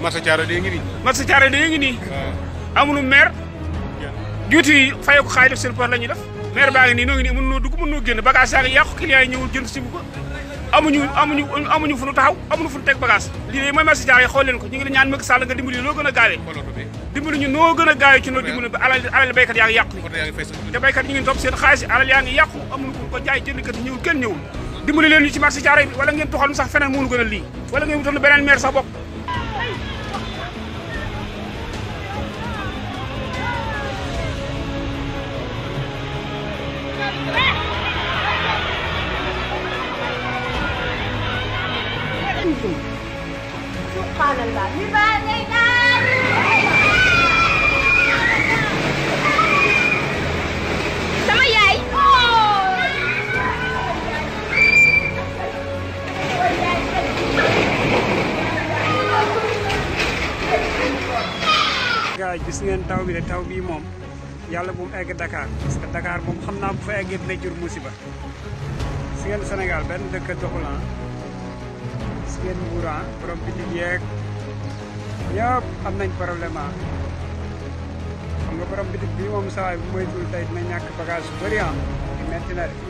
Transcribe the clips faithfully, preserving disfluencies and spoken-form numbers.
marché Thiaroye de ngi nii. marché Thiaroye de ngi nii. amuñu maire. juuti yi fayoo ko xaalis def seen par la ñuy def. maire baa ngi nii noo ngi nii mën noo dugg mën noo génn bagage yaa ngi yàqu client yi ñëwul jënd si bu ko amuñu amuñu amuñu fu nu taxaw amuñu fu nu teg bagage lii de mooy marché Thiaroye xool leen ko ñu ngi la ñaan Macky Sall nga dimbali noo gën a gaawee dimbali ñu noo gën a gaawee ci noo dimbali ba alal alal béykat yaa ngi yàqu te béykat ñu ngi topp seen xaalis alal yaa ngi yàqu amuñu fu ko jaay jëndkat yi ñëwul kenn ñëwul dimbali leen ñu ci marché Thiaroye bi wala ngeen toxal sax feneen mënu gën a lii wala ngeen wutal beneen maire sax bopp Subhanallah, li ba ngay daal sama yaay gaay gis ngeen taw bi de taw bi moom yàlla bu mu egg Dakar parce que Dakar moom xam naa bu fa eggee dina jur musiba gis ngeen Sénégal benn dëkk doxul gis ngeen Mbour borom bitig yeeg ñëpp am nañ problème xam nga borom bitig bi moom sawaay bu moytuwul tey dina ñàkk bagage yu bëri di metti na de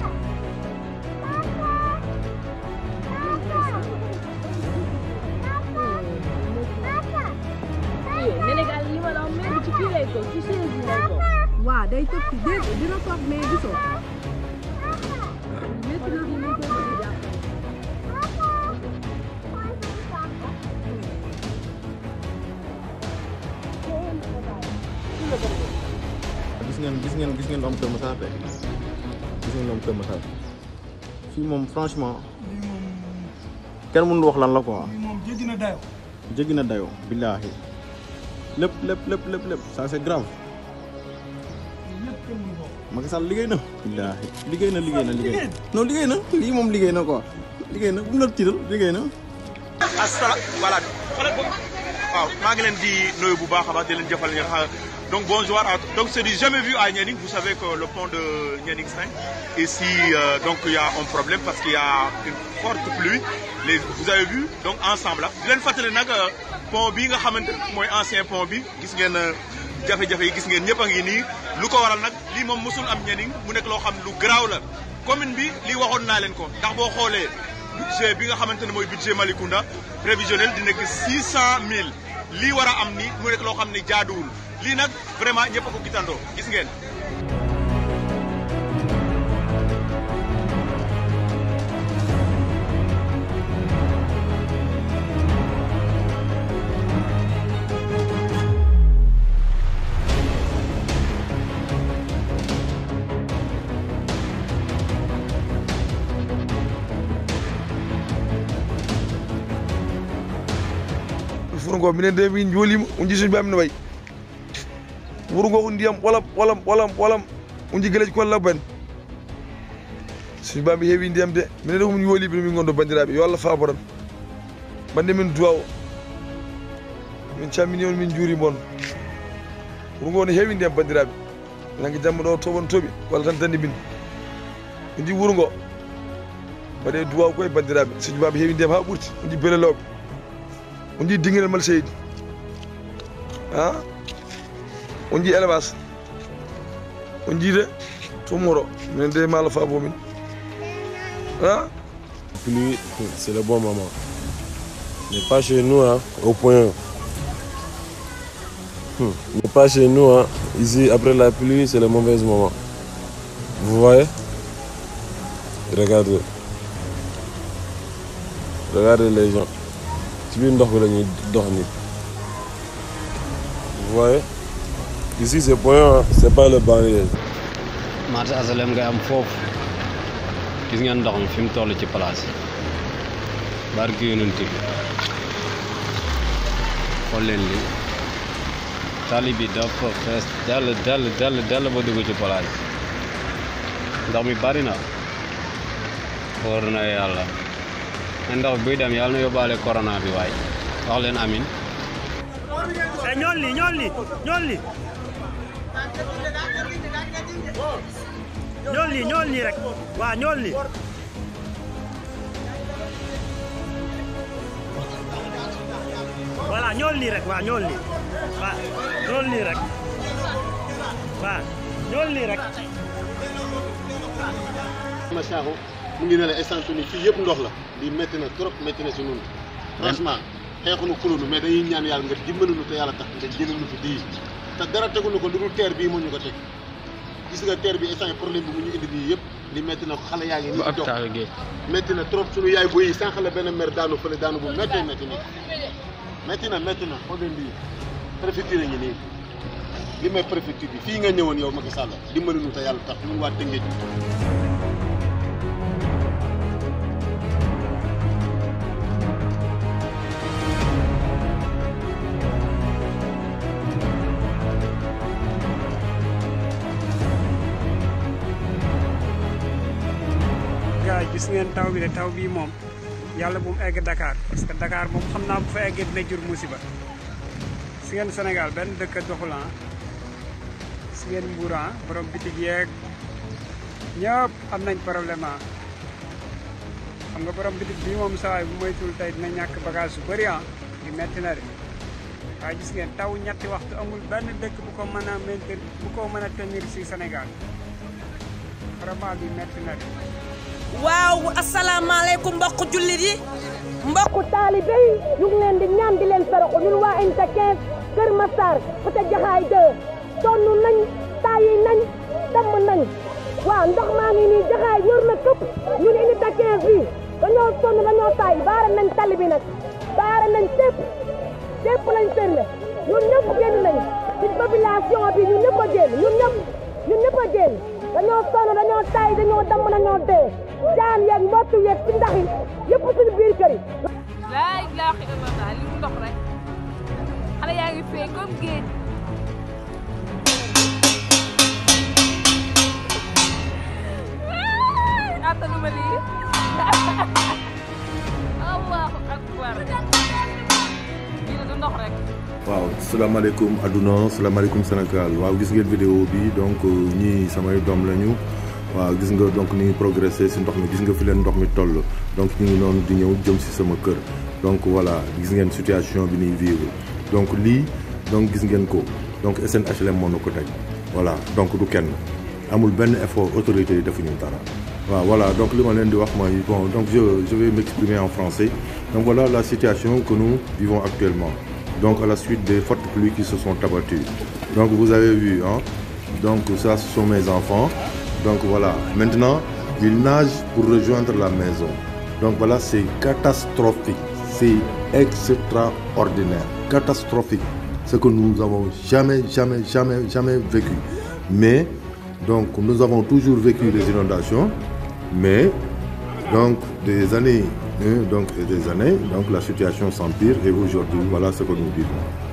Sénégal li ma la wax même ci kii lay toog ci chaise bi lay toog. waaw day toog ci dégg dina toog mais gisoo. métti na ñu koy bëgg a jàpp. gis ngeen gis ngeen gis ngeen am Kër Massar de gis ngeen am Kër Massar fii moom franchement kenn mënul wax lan la quoi. moom jéggi na dayoo. jéggi na dayoo billaahi lépp lépp lépp lépp lépp ça c'est grave. Macky Sall liggéey na. billaahi liggéey na liggéey na liggéey non liggéey na lii moom liggéey na quoi liggéey na bu mu la tiital liggéey na. asalaam voilà waaw maa ngi leen di nuyu bu baax a baax di leen jëfal nga xam donc bonjour à donc c'est du jamais vu à Nianing vous savez que le pont de Nianing cinq ici euh, donc il y a un problème parce qu'il y a une forte pluie les vous avez vu donc ensemble la di leen fàttali nag pont bii nga xamante mooy ancien pont bi gis ngeen jafe-jafe yi gis ngeen ñëpp a ngi nii lu ko waral nag lii moom mosul am Nianing mu nekk loo xam lu garaaw la commune bi lii waxoon naa leen ko ndax boo xoolee budget bi nga xamante ne mooy budget Malicounda prévisionnel di nekk six cent mille lii war a am ni mu nekk loo xam ne jaaduwul lii nag vraiment ñëpp a ko gisandoo gis ngeen. Furgo minen de min joolima on jisuɓe amin no wayi wurgo ko ndiyam ɓolam ɓolam ɓolam ɓolam on jii gueleji kolla bani suñu bami heewi ndiyam de minen de komin jooliɓe min gondo bandiraɓe yo Allah faboran bande min duwa o min cammini on min juurima on wurgo ne heewi ndiyam bandiraɓe nangue jamma ɗo toɓon tooɓi walla tan dandi min on jii wurgo mbaɗe duwa koye bandiraɓe suñu bami heewi ndiyam ha ɓurti on jii beleloɓe on jii dinguinel mal seydi ah on jii élevage on jii de tumoro minen de maalo faabo min ah pluie c'est le bon moment mais pas chez nous hein au point hum. mais pas chez nous hein ici après la pluie c'est le mauvais moment vous voyez regardez regardez les gens ci biir ndox bi la ñuy dox nii vous voyez ici c'est point c'est pas le banlieue. marché Asalem ngay am foofu gis ngeen ndox mi fi mu toll ci place yi barki yonent bi xool leen li tali bi dafa fees dell dell dell dell ba dugg ci place yi ndox mi bari na wóor na yàlla ndox buy dem yàlla na yóbbaale corona bi waay wax leen amin ñool li ñool li ñool li ñool li ñool li rek waaw ñool li waaw voilà ñool nii rek waaw ñool nii waaw ñool nii rek waaw ñool nii rek. ma Sakho mu ngi ne la instant ni fii yëpp ndox la lii métti na trop métti na si ñun franchement xeexuñu xulunu mais dañuy ñaan yàlla nga dimbaluñu te yàlla tax nga jëluñu fi di te dara teguñu ko lu dul teer bii moo ñu ko teg gis nga teer bi instant problème bi mu ñu indi nii yëpp li métti na xale yaa ngi nii di dox métti na trop suñu yaay boy yi sànq la benn mer daanu fële daanu bu méttee métti na métti na métti na xool leen lii préfecture ngi nii li may préfecture bi fii nga ñëwoon yow Macky Sall dimbaluñu te yàlla tax ñu waa Tëngéej gis ngeen taw bi de taw bii moom yàlla bu mu egg Dakar parce que Dakar moom xam naa bu fa eggee dina jur musiba si ngeen Sénégal benn dëkk doxul ah si ngeen Mbour ah borom bitig yeeg ñëpp am nañ problème ah xam nga borom bitig bii moom sawaay bu moytuwul tey dina ñàkk bagage su bëri ah di metti na de waaye gis ngeen taw ñetti waxtu amul benn dëkk bu ko mën a maintenir bu ko mën a tenir si Sénégal vraiment bi metti na de. waaw asalaamaaleykum mbokku jullit yi mbokku taalibe yi ñu ngi leen di ñaan di leen saraxu ñun waa unité quinze Kër Massar Fouta Jaxaay deux sonn nañ tàyyi nañ damm nañ waaw ndox maa ngi nii Jaxaay wër na këpp ñun unité quinze bi dañoo sonn dañoo tàyyi baare nañ tali bi nag baare nañ tépp tépp lañ fermé ñun ñëpp génn nañ ci population bi ñun ñëpp a génn ñun ñëpp ñun ñëpp a génn dañoo sonn dañoo tàyyi dañoo damm dañoo dee jaan yeeg mbottu yeeg ci ndax yi yëpp suñu biir kër yi. laa ilaaha illallaah li mu ndox rek xale yaa ngi fee comme géej. attanuma lii. allahu akbar. lii du ndox rek. waaw salaamaaleykum adduna salaamaaleykum Sénégal waaw gis ngeen vidéo bi donc ñii samay doom lañu. waaw gis nga donc ni ngi progressé si ndox mi gis nga fi leen ndox mi toll donc ñu ngi noonu di ñëw jëm si sama kër donc voilà gis ngeen situation bi ñuy vivre donc lii donc gis ngeen ko donc S N H L M moo na ko teg voilà donc du kenn amul benn effort autorité yi defuñu dara waaw voilà donc li ma leen di wax mooy bon donc je je vais m'exprimer en français donc voilà la situation que nous vivons actuellement donc à la suite des fortes pluies qui se sont abattues donc vous avez vu hein donc ça ce sont mes enfants. Donc voilà, maintenant, ils nagent pour rejoindre la maison. Donc voilà, c'est catastrophique, c'est extraordinaire, catastrophique. Ce que nous avons jamais, jamais, jamais, jamais vécu. Mais, donc, nous avons toujours vécu des inondations, mais, donc, des années, hein, donc, des années, donc la situation s'empire et aujourd'hui, voilà ce que nous vivons.